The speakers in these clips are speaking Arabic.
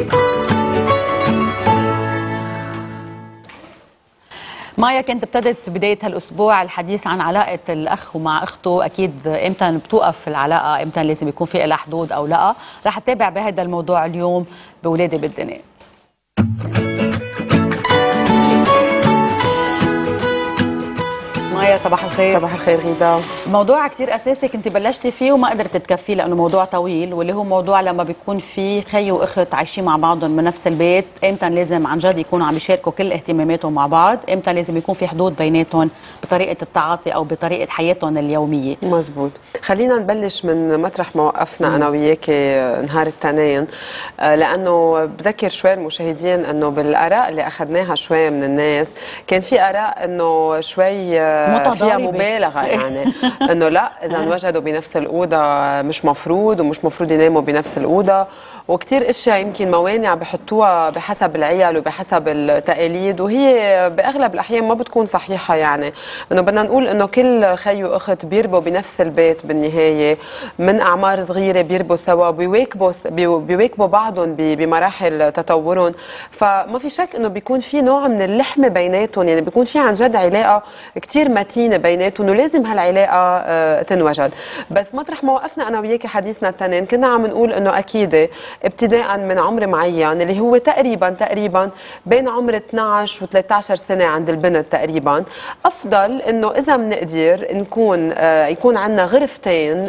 مايا، كنت ابتدت بداية هالأسبوع الحديث عن علاقة الأخ ومع أخته، أكيد إمتى بتوقف العلاقة، إمتى لازم يكون في لها حدود أو لا. رح أتابع بهذا الموضوع اليوم بولادي بالدنيا. مايا، صباح الخير. صباح الخير غيدا. موضوع كتير أساسي كنت بلشتي فيه وما قدرت تكفيه لأنه موضوع طويل، واللي هو موضوع لما بيكون في خي وأخت عايشين مع بعضهم من نفس البيت، إمتى لازم عن جد يكونوا عم يشاركوا كل اهتماماتهم مع بعض، إمتى لازم يكون في حدود بيناتهم بطريقة التعاطي أو بطريقة حياتهم اليومية. مزبوط. خلينا نبلش من مطرح ما وقفنا أنا وياكي نهار التنين، لأنه بذكر شوي المشاهدين أنه بالآراء اللي أخذناها شوي من الناس كان في آراء أنه شوي فيها مبالغة، يعني أنه لا إذا انوجدوا بنفس الأوضة مش مفروض ومش مفروض يناموا بنفس الأوضة، وكتير اشياء يمكن موانع بحطوها بحسب العيال وبحسب التقاليد، وهي باغلب الاحيان ما بتكون صحيحه. يعني انه بدنا نقول انه كل خي واخت بيربوا بنفس البيت بالنهايه، من اعمار صغيره بيربوا سوا، بيواكبوا بعضهم بمراحل تطورهم، فما في شك انه بيكون في نوع من اللحمه بيناتهم، يعني بيكون في عن جد علاقه كتير متينه بيناتهم ولازم هالعلاقه تنوجد. بس مطرح ما وقفنا انا وياكي حديثنا التنين كنا عم نقول انه اكيد ابتداء من عمر معين اللي هو تقريبا بين عمر 12 و 13 سنه عند البنت تقريبا، افضل انه اذا بنقدر نكون يكون عندنا غرفتين،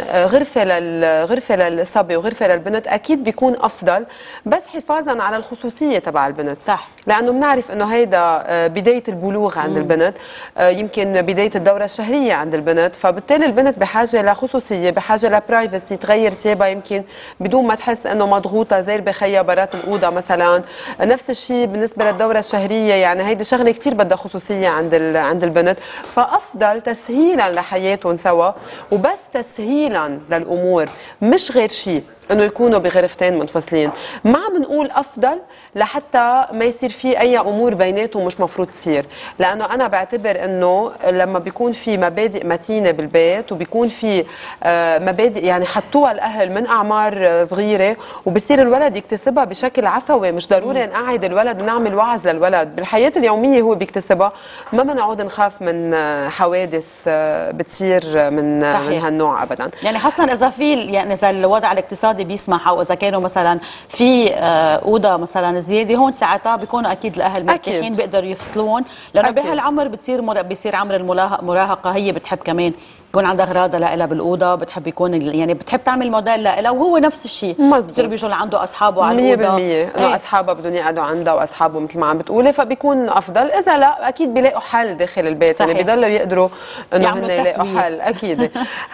غرفه للصبي وغرفه للبنت، اكيد بيكون افضل، بس حفاظا على الخصوصيه تبع البنت. صح. لانه بنعرف انه هيدا بدايه البلوغ عند البنت، يمكن بدايه الدوره الشهريه عند البنت، فبالتالي البنت بحاجه لخصوصيه، بحاجه لبرايفسي، تغير تيابها يمكن بدون ما تحس انه مضغوطه زي بخيا برات الاوضه مثلا. نفس الشيء بالنسبه للدوره الشهريه، يعني هيدي شغله كثير بدها خصوصيه عند البنت، فافضل تسهيلا لحياتهم سوا وبس تسهيلا للامور، مش غير شيء، انه يكونوا بغرفتين منفصلين. ما عم نقول افضل لحتى ما يصير في اي امور بيناتهم مش مفروض تصير، لانه انا بعتبر انه لما بيكون في مبادئ متينه بالبيت وبيكون في مبادئ يعني حطوها الاهل من اعمار صغيره وبصير الولد يكتسبها بشكل عفوي، مش ضروري نقعد الولد ونعمل وعظ للولد، بالحياه اليوميه هو بيكتسبها، ما بنعود نخاف من حوادث بتصير من هالنوع ابدا. يعني خاصه اذا في يعني اذا الوضع الاقتصادي بيسمح، او اذا كانوا مثلا في اوضه مثلا زياده، هون ساعتها بيكونوا اكيد الاهل مرتاحين بيقدروا يفصلون، لانه بهالعمر بيصير عمر المراهقه، هي بتحب كمان يكون عندها اغراضها لها بالأوضة، بتحب يكون يعني بتحب تعمل موديل لها، وهو نفس الشيء بصير بيجوا لعنده أصحابه على الأوضة 100% إنه أصحابها بدهم يقعدوا عندها وأصحابه مثل ما عم بتقولي، فبيكون أفضل. إذا لا أكيد بيلاقوا حل داخل البيت، صحيح. يعني بيضلوا يقدروا إنه هن يلاقوا حل أكيد.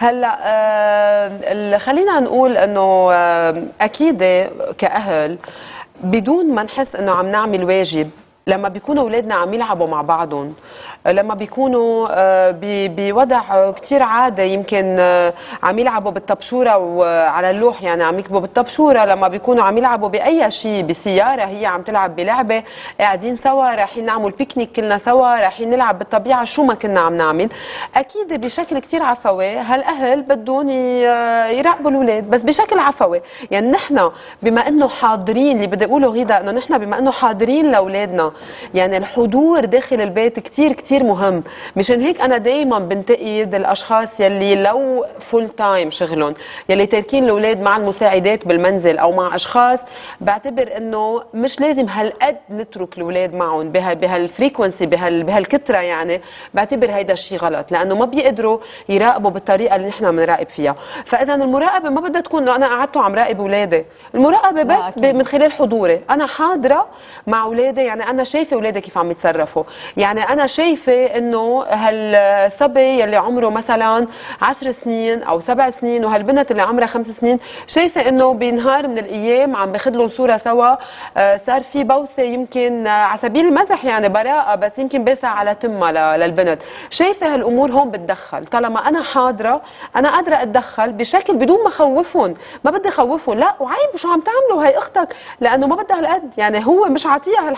هلا خلينا نقول إنه أكيد كأهل بدون ما نحس إنه عم نعمل واجب، لما بيكونوا اولادنا عم يلعبوا مع بعضهم، لما بيكونوا بوضع كتير عادي، يمكن عم يلعبوا بالطبشوره وعلى اللوح، يعني عم يكتبوا بالطبشوره، لما بيكونوا عم يلعبوا باي شيء، بسياره هي عم تلعب بلعبه، قاعدين سوا رايحين نعمل بيكنيك كلنا سوا، رايحين نلعب بالطبيعه، شو ما كنا عم نعمل، اكيد بشكل كتير عفوي هالاهل بدهم يراقبوا الاولاد، بس بشكل عفوي. يعني نحن بما انه حاضرين، اللي بدي اقوله غيدا انه نحن بما انه حاضرين لاولادنا، يعني الحضور داخل البيت كتير كتير مهم. مشان هيك أنا دايما بنتقد الأشخاص يلي لو فول تايم شغلهم، يلي تاركين الأولاد مع المساعدات بالمنزل أو مع أشخاص، بعتبر إنه مش لازم هالقد نترك الأولاد معهم بهالفريكونسي بهالكترة، يعني بعتبر هيدا الشيء غلط، لأنه ما بيقدروا يراقبوا بالطريقة اللي نحن بنراقب فيها. فإذا المراقبة ما بدها تكون إنه أنا قعدت عم راقب أولادي، المراقبة بس من خلال حضوري، أنا حاضرة مع أولادي، يعني أنا شايفه اولادي كيف عم يتصرفوا، يعني انا شايفه انه هالصبي يلي عمره مثلا 10 سنين او 7 سنين وهالبنت اللي عمرها 5 سنين، شايفه انه بنهار من الايام عم باخذ لهم صوره سوا، صار في بوسه يمكن على سبيل المزح، يعني براءه، بس يمكن باسع على تمها للبنت، شايفه هالامور هون بتدخل، طالما انا حاضره انا قادره اتدخل بشكل بدون ما خوفهم، ما بدي خوفهم، لا وعيب شو عم تعملوا هي اختك، لانه ما بدها هالقد، يعني هو مش عاطيها هالحجم، هو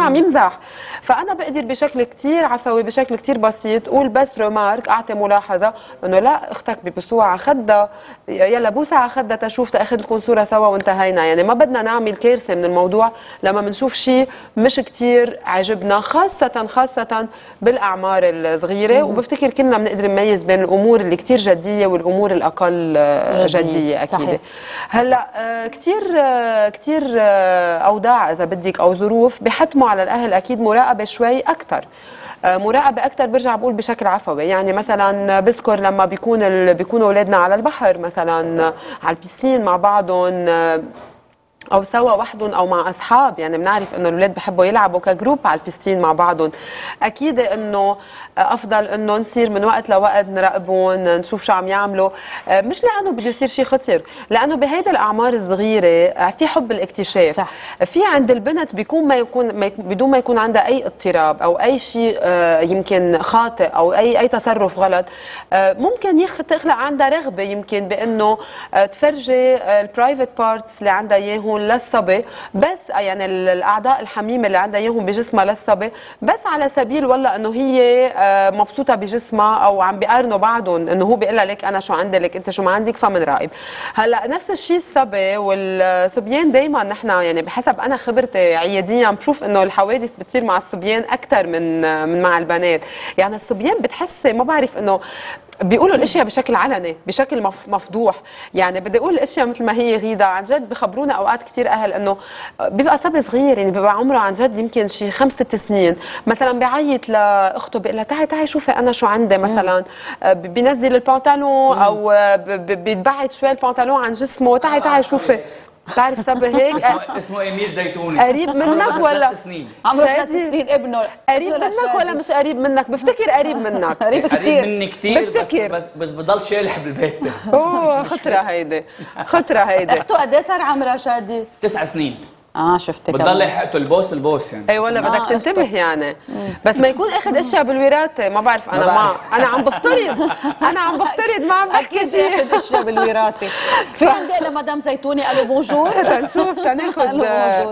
عم يمزح. فانا بقدر بشكل كثير عفوي، بشكل كثير بسيط قول بس ريمارك، اعطي ملاحظه انه لا اختك ببسوها على خدها، يلا بوسها على خدها تشوف تاخذ لكم صوره سوا وانتهينا. يعني ما بدنا نعمل كارثه من الموضوع لما بنشوف شيء مش كثير عجبنا، خاصه بالاعمار الصغيره. وبفتكر كلنا بنقدر نميز بين الامور اللي كثير جديه والامور الاقل جديه اكيد. صحيح. هلا كثير اوضاع اذا بدك او ظروف بحتموا على الاهل اكيد مراقبه شوي اكثر، مراقبه اكثر. برجع بقول بشكل عفوي، يعني مثلا بذكر لما بيكونوا اولادنا على البحر مثلا على البيسين مع بعضهم او سوا وحدهم او مع اصحاب، يعني بنعرف انه الاولاد بحبوا يلعبوا كجروب على البيستين مع بعضهم، اكيد انه افضل انه نصير من وقت لوقت نراقبهم نشوف شو عم يعملوا، مش لانه بده يصير شيء خطر، لانه بهيدا الاعمار الصغيره في حب الاكتشاف. صح. في عند البنت بيكون بدون ما يكون عندها اي اضطراب او اي شيء يمكن خاطئ او اي تصرف غلط، ممكن تخلق عندها رغبه يمكن بانه تفرجي البرايفت بارتس اللي عندها اياهم للصبي، بس يعني الاعضاء الحميمه اللي عندها اياهم بجسمها للصبي، بس على سبيل والله انه هي مبسوطه بجسمها او عم بيقارنوا بعضهم، انه هو بيقول لك انا شو عندي لك انت شو ما عندك، فمنراقب. هلا نفس الشيء الصبي والصبيان دائما نحن يعني بحسب انا خبرتي عياديا بشوف انه الحوادث بتصير مع الصبيان اكثر من مع البنات. يعني الصبيان بتحسي ما بعرف انه بيقولوا الاشياء بشكل علني بشكل مفضوح، يعني بدي اقول الاشياء مثل ما هي غيدا. عن جد بخبرونا اوقات كثير اهل انه بيبقى صبي صغير يعني بيبقى عمره عن جد يمكن شي 5-6 سنين، مثلا بيعيط لاخته بيقول لها تعي شوفي انا شو عندي، مثلا بينزل البنطلون او بيتبعد شوي البنطلون عن جسمه، تعي شوفي. بتعرف صبي هيك اسمه امير زيتوني، قريب منك ولا عمره 3 سنين ابنه قريب منك ولا مش قريب منك؟ بفتكر قريب منك. قريب مني كثير بس بضل شالح بالبيت. اوه خطره هيدي، خطره هيدي. اخته قد ايه صار عمرها شادي؟ 9 سنين. شفتك بتضل يحقته البوس يعني. اي والله بدك تنتبه يعني، بس ما يكون اخذ اشياء بالوراثه. ما بعرف انا عم بفترض ما عم بحكي شيء. اخذ اشياء بالوراثه. في عندي لمدام زيتوني الو بونجور. تنشوف تناخذ.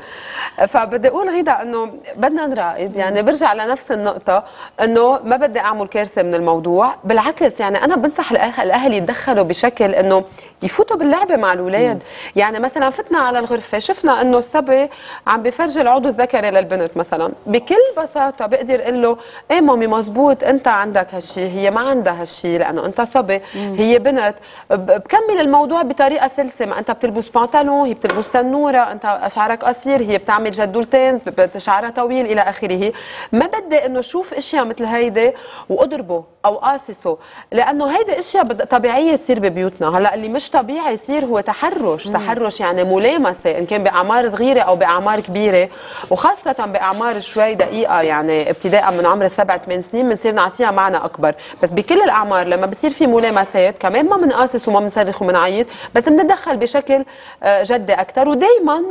فبدي اقول غيدا انه بدنا نراقب، يعني برجع لنفس النقطه انه ما بدي اعمل كارثه من الموضوع، بالعكس يعني انا بنصح الاهل يتدخلوا بشكل انه يفوتوا باللعبه مع الاولاد. يعني مثلا فتنا على الغرفه شفنا انه الصبي عم بفرجي العضو الذكري للبنت مثلا، بكل بساطه بقدر اقول له ايه مامي مزبوط انت عندك هالشيء، هي ما عندها هالشيء لانه انت صبي، هي بنت. بكمل الموضوع بطريقه سلسه، ما انت بتلبس بنطلون هي بتلبس تنوره، انت شعرك قصير هي بتعمل جدولتين شعرها طويل الى اخره. ما بدي انه شوف اشياء مثل هيدي واضربه او قاصصه، لانه هيدي اشياء طبيعيه تصير ببيوتنا. هلا اللي مش طبيعي يصير هو تحرش يعني ملامسه، ان كان باعمار صغيره او باعمار كبيره، وخاصه باعمار شوي دقيقه، يعني ابتداء من عمر 7-8 سنين بنصير نعطيها معنى اكبر. بس بكل الاعمار لما بصير في ملامسات كمان ما بنقاصص وما بنصرخ وبنعيط، بس بنتدخل بشكل جدي اكثر. ودائما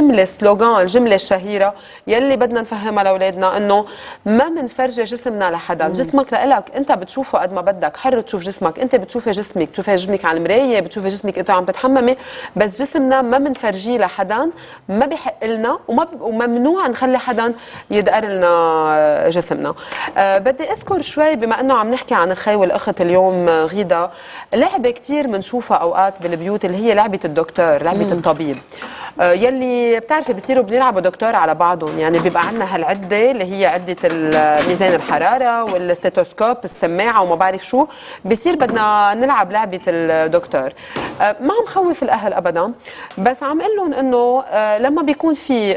الجمله الشهيره يلي بدنا نفهمها لاولادنا انه ما بنفرجي جسمنا لحدا، جسمك لإلك انت بتشوفه قد ما بدك، حر تشوف جسمك، انت بتشوفي جسمك على المرايه، بتشوفي جسمك انت عم تتحممي، بس جسمنا ما بنفرجيه لحدا، ما بحق لنا وممنوع نخلي حدا يدقر لنا جسمنا. بدي اذكر شوي بما انه عم نحكي عن الخي والاخت اليوم غيدا، لعبه كثير بنشوفها اوقات بالبيوت اللي هي لعبه الدكتور، لعبه الطبيب، يلي بتعرفي بصيروا بنلعبوا دكتور على بعضهم. يعني بيبقى عندنا هالعده اللي هي عده ميزان الحراره والستيتوسكوب السماعه وما بعرف شو، بصير بدنا نلعب لعبه الدكتور. ما عم خوف الاهل ابدا، بس عم اقول لهم انه لما بيكون في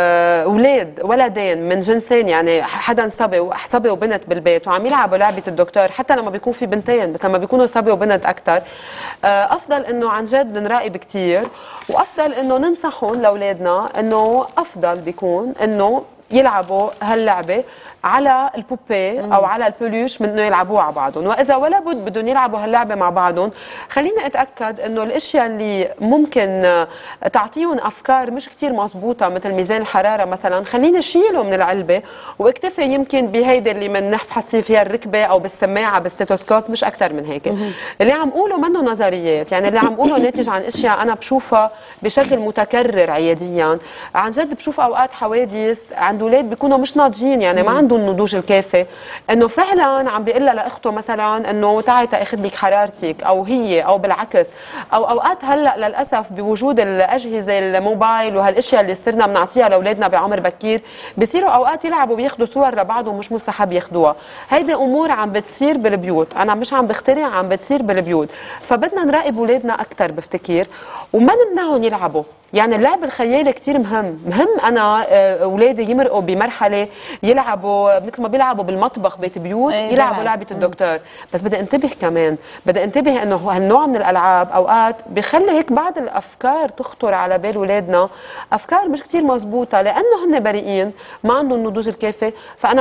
ولدين من جنسين، يعني حدا صبي وبنت بالبيت وعم يلعبوا لعبه الدكتور، حتى لما بيكون في بنتين بس لما بيكونوا صبي وبنت اكثر، افضل انه عن جد نراقب كثير، وافضل انه ننصحهم لاولادنا انه افضل بيكون انه يلعبوا هاللعبه على البوبي او على البلوش من انه يلعبوها على بعضهم. واذا ولا بد بدهم يلعبوا هاللعبه مع بعضهم، خلينا اتاكد انه الاشياء اللي ممكن تعطيهم افكار مش كثير مضبوطه مثل ميزان الحراره مثلا، خلينا نشيله من العلبه واكتفي يمكن بهيدي اللي بنحصي فيها الركبه او بالسماعه بالستيتوسكوب، مش اكثر من هيك. اللي عم قوله منه نظريات، يعني اللي عم قوله ناتج عن اشياء انا بشوفها بشكل متكرر عياديا. عن جد بشوف اوقات حوادث عند عند اولاد بيكونوا مش ناضجين، يعني ما عندهم النضوج الكافي، انه فعلا عم بيقول لها لاخته مثلا انه تعي تاخذ لك حرارتك، او هي او بالعكس. او اوقات هلا للاسف بوجود الاجهزه الموبايل وهالاشياء اللي صرنا بنعطيها لاولادنا بعمر بكير، بصيروا اوقات يلعبوا وياخذوا صور لبعض ومش مستحب ياخذوها. هيدي امور عم بتصير بالبيوت، انا مش عم بخترع، عم بتصير بالبيوت. فبدنا نراقب اولادنا اكثر بفتكر، وما نمنعهم يلعبوا. يعني اللعب الخيالي كثير مهم. انا اولادي يمرقوا بمرحله يلعبوا مثل ما بيلعبوا بالمطبخ بيت بيوت، يلعبوا لعبه الدكتور. بس بدي انتبه كمان، بدي انتبه انه هالنوع من الالعاب اوقات بخلي هيك بعض الافكار تخطر على بال اولادنا، افكار مش كثير مزبوطه، لانه هن بريئين ما عندهم النضوج الكافي. فانا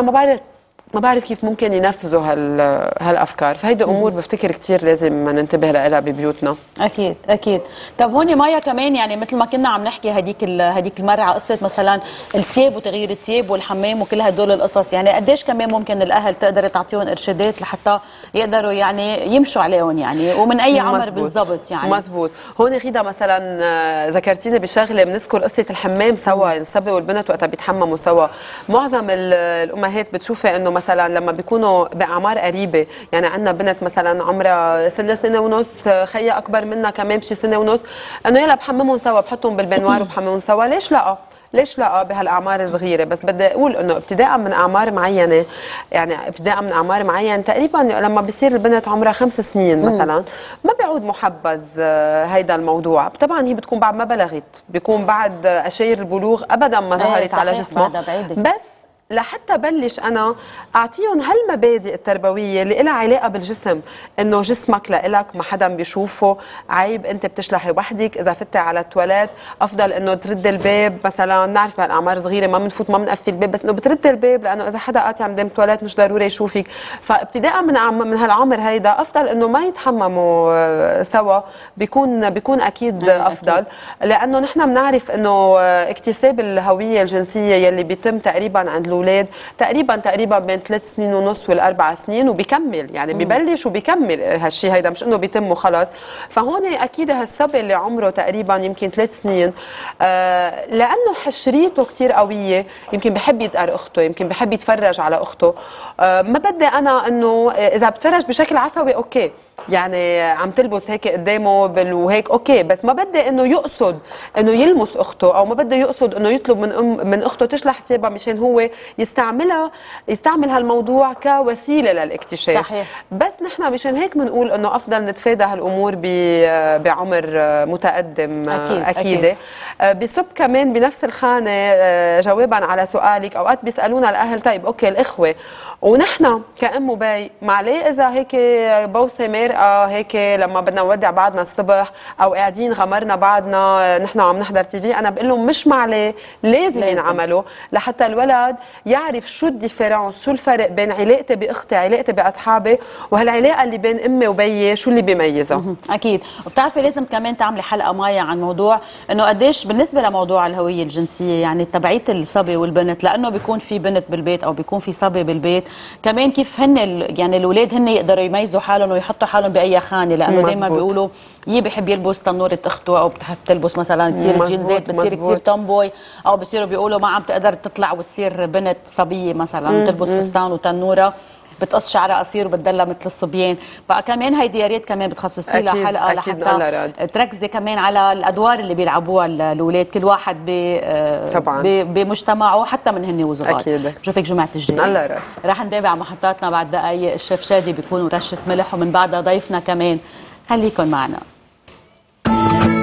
ما بعرف كيف ممكن ينفذوا هالافكار. فهيدي امور بفتكر كثير لازم ننتبه لها ببيوتنا. اكيد اكيد. طب هون مايا كمان، يعني مثل ما كنا عم نحكي هديك المره على قصه مثلا الثياب وتغيير الثياب والحمام وكل هدول القصص، يعني قديش كمان ممكن الاهل تقدر تعطيهم ارشادات لحتى يقدروا يعني يمشوا عليهم، يعني ومن اي عمر بالضبط؟ يعني مزبوط. هون غيدا مثلا ذكرتيني بشغله، بنذكر قصه الحمام سوا، الصبي والبنت وقتها بيتحمموا سوا. معظم الامهات بتشوفي انه مثلا لما بيكونوا باعمار قريبه، يعني عندنا بنت مثلا عمرها سنه ونص، خيها اكبر منها كمان بشي سنه ونص، انه يلا بحممهم سوا، بحطهم بالبنوار وبحممهم سوا. ليش لا بهالاعمار الصغيره؟ بس بدي اقول انه ابتداء من اعمار معينه، يعني ابتداء من اعمار معينه تقريبا لما بصير البنت عمرها 5 سنين مثلا، ما بيعود محبذ هيدا الموضوع. طبعا هي بتكون بعد ما بلغت، بيكون بعد اشاير البلوغ ابدا ما ظهرت على جسمها، بس لحتى بلش انا اعطيهم هالمبادئ التربويه اللي لها علاقه بالجسم، انه جسمك لإلك، ما حدا بيشوفه، عيب انت بتشلحي وحدك، اذا فتي على التواليت افضل انه ترد الباب. مثلا بنعرف بهالاعمار صغيره ما بنفوت ما بنقفل الباب، بس انه بترد الباب لانه اذا حدا قاطع عم التواليت مش ضروري يشوفك. فابتداء من هالعمر هيدا افضل انه ما يتحمموا سوا، بيكون اكيد افضل، لانه نحن بنعرف انه اكتساب الهويه الجنسيه يلي بيتم تقريبا عند الاولاد تقريبا بين 3 سنين ونص وال4 سنين، وبيكمل يعني ببلش وبيكمل هالشيء هيدا، مش انه بيتم وخلص. فهون اكيد هالصبي اللي عمره تقريبا يمكن 3 سنين، لانه حشريته كثير قويه، يمكن بحب يدقر اخته، يمكن بحب يتفرج على اخته. ما بدي انا انه اذا بتفرج بشكل عفوي اوكي، يعني عم تلبس هيك قدامه وهيك اوكي، بس ما بدي انه يقصد انه يلمس اخته، او ما بده يقصد انه يطلب من اخته تشلح ثيابها مشان هو يستعمل هالموضوع كوسيله للاكتشاف. صحيح. بس نحن مشان هيك بنقول انه افضل نتفادى هالامور بعمر متقدم. اكيد. بصب كمان بنفس الخانه جوابا على سؤالك، اوقات بيسالونا الاهل طيب اوكي الاخوه، ونحن كأم وبي معليه اذا هيك بوسه مرقه هيك لما بدنا نودع بعضنا الصبح، او قاعدين غمرنا بعضنا نحن عم نحضر تي في، انا بقول لهم مش معليه، لازم ينعملوا لحتى الولد يعرف شو الديفيرونس، شو الفرق بين علاقتي باختي، علاقتي باصحابي، وهالعلاقه اللي بين امي وبيي شو اللي بيميزها. اكيد. وبتعرفي لازم كمان تعملي حلقه مايا عن موضوع انه قديش بالنسبه لموضوع الهويه الجنسيه، يعني تبعيه الصبي والبنت، لانه بيكون في بنت بالبيت او بيكون في صبي بالبيت، كمان كيف هن يعني الاولاد هن يقدروا يميزوا حالهم ويحطوا حالهم باي خانه، لانه دائما بيقولوا بحب يلبس تنوره اخته، او بتحب تلبس مثلا كثير جينزات بتصير كثير تومبوي، او بصيروا بيقولوا ما عم تقدر تطلع وتصير بنت صبيه مثلا تلبس فستان وتنوره، بتقص شعرها قصير وبتدلى مثل الصبيان. فكمان هيدي يا ريت كمان بتخصصي لها حلقه لحتى تركزي كمان على الادوار اللي بيلعبوها الاولاد، كل واحد بمجتمعه حتى من هن وصغار. اكيد. بشوفك جمعه الجاي. رح نتابع محطاتنا بعد دقائق، الشيف شادي بيكون رشه ملح، ومن بعدها ضيفنا كمان. خليكن معنا.